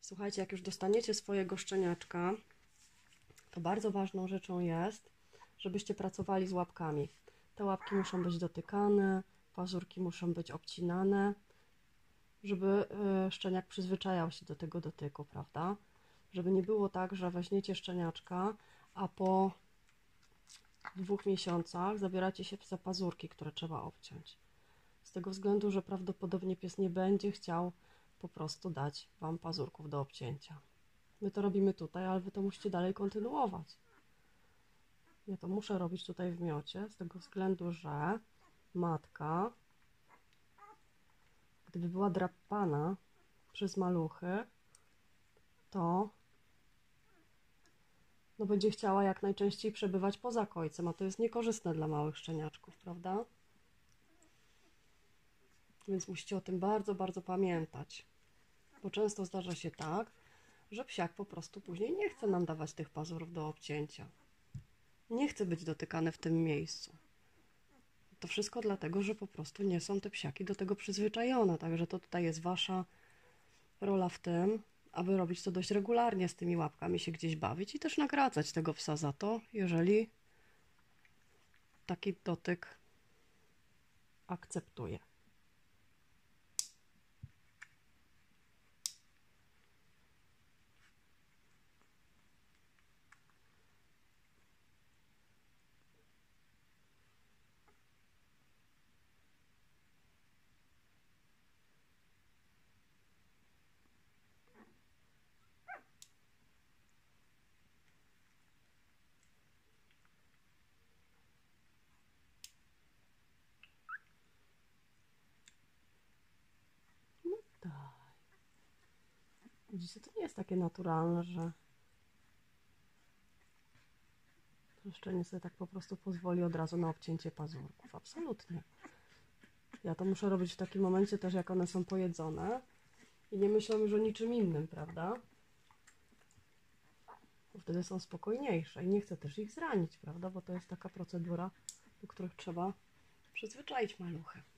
Słuchajcie, jak już dostaniecie swojego szczeniaczka, to bardzo ważną rzeczą jest, żebyście pracowali z łapkami. Te łapki muszą być dotykane, pazurki muszą być obcinane, żeby szczeniak przyzwyczajał się do tego dotyku, prawda? Żeby nie było tak, że weźmiecie szczeniaczka, a po 2 miesiącach zabieracie się za pazurki, które trzeba obciąć. Z tego względu, że prawdopodobnie pies nie będzie chciał po prostu dać Wam pazurków do obcięcia. My to robimy tutaj, ale Wy to musicie dalej kontynuować. Ja to muszę robić tutaj w miocie, z tego względu, że matka, gdyby była drapana przez maluchy, to będzie chciała jak najczęściej przebywać poza kojcem, a to jest niekorzystne dla małych szczeniaczków, prawda? Więc musicie o tym bardzo, bardzo pamiętać, bo często zdarza się tak, że psiak po prostu później nie chce nam dawać tych pazurów do obcięcia. Nie chce być dotykany w tym miejscu. To wszystko dlatego, że po prostu nie są te psiaki do tego przyzwyczajone. Także to tutaj jest Wasza rola w tym, aby robić to dość regularnie, z tymi łapkami się gdzieś bawić i też nagradzać tego psa za to, jeżeli taki dotyk akceptuje. Tak. Widzicie, to nie jest takie naturalne, że szczenię sobie tak po prostu pozwoli od razu na obcięcie pazurków. Absolutnie. Ja to muszę robić w takim momencie też, jak one są pojedzone i nie myślę już o niczym innym, prawda? Bo wtedy są spokojniejsze i nie chcę też ich zranić, prawda? Bo to jest taka procedura, do których trzeba przyzwyczaić maluchy.